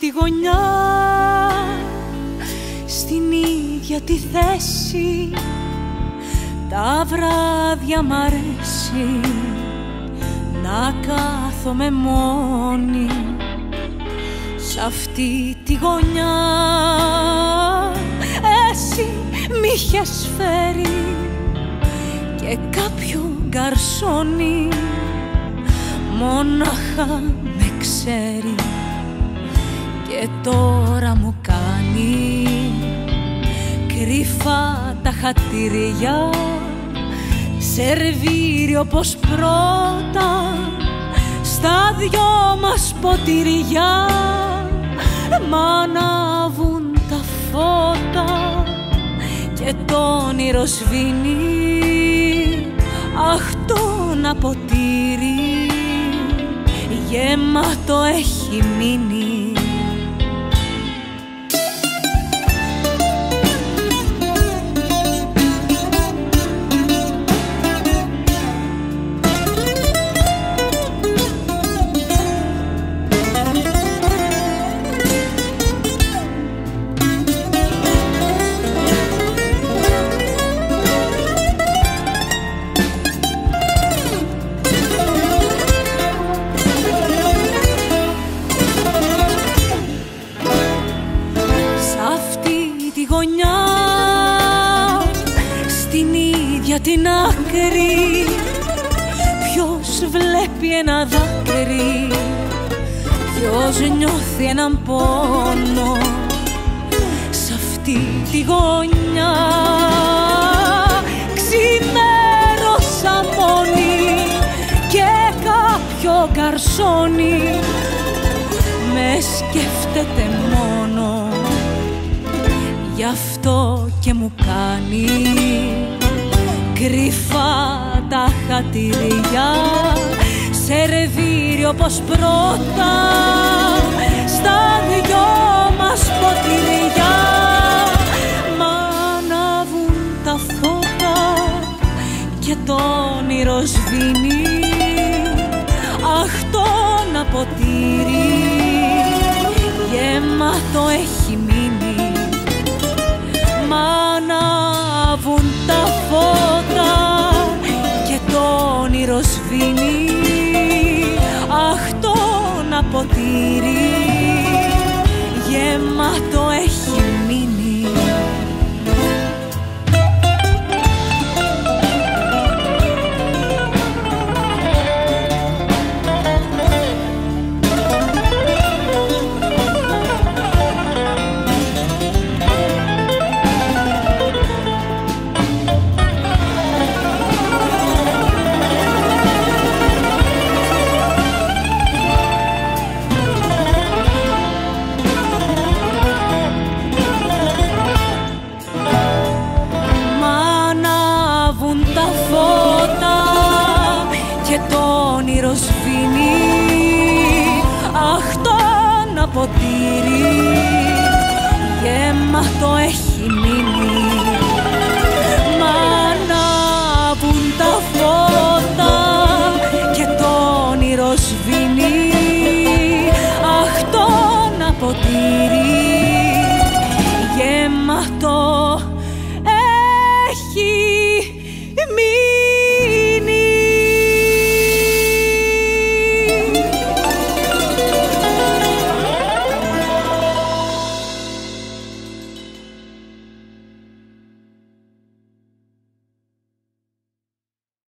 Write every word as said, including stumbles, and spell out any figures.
γωνιά, στην ίδια τη θέση. Τα βράδια μ' αρέσει να κάθομαι μόνη σ' αυτή τη γωνιά. Εσύ μ' είχες φέρει και κάποιο γκαρσόνι, μόναχα με ξέρει και τώρα μου κάνει κρυφά τα χατήρια, σερβίρει όπως πρώτα στα δυο μας ποτηριά. Μ' ανάβουν τα φώτα και το όνειρο σβήνει. Αχ, το ένα ποτήρι γεμάτο έχει μείνει. Στην ίδια την άκρη, ποιος βλέπει ένα δάκρυ, ποιος νιώθει έναν πόνο σ' αυτή τη γωνιά. Ξημέρωσα μόνη και κάποιο γκαρσόνι με σκέφτεται μόνο, γι' αυτό και μου κάνει κρυφά τα χατήρια, σερβίρει όπως πρώτα στα δυο μας ποτηριά. Μ' ανάβουν τα φώτα και το όνειρο σβήνει. Αχ, το ένα ποτήρι γεμάτο έχει μείνει. Μ' ανάβουν τα φώτα και το όνειρο σβήνει. Αχ, το ένα ποτήρι γεμάτο έχει μείνει. Και το όνειρο σβήνει. Αχ, το ένα ποτήρι γεμάτο έχει μείνει.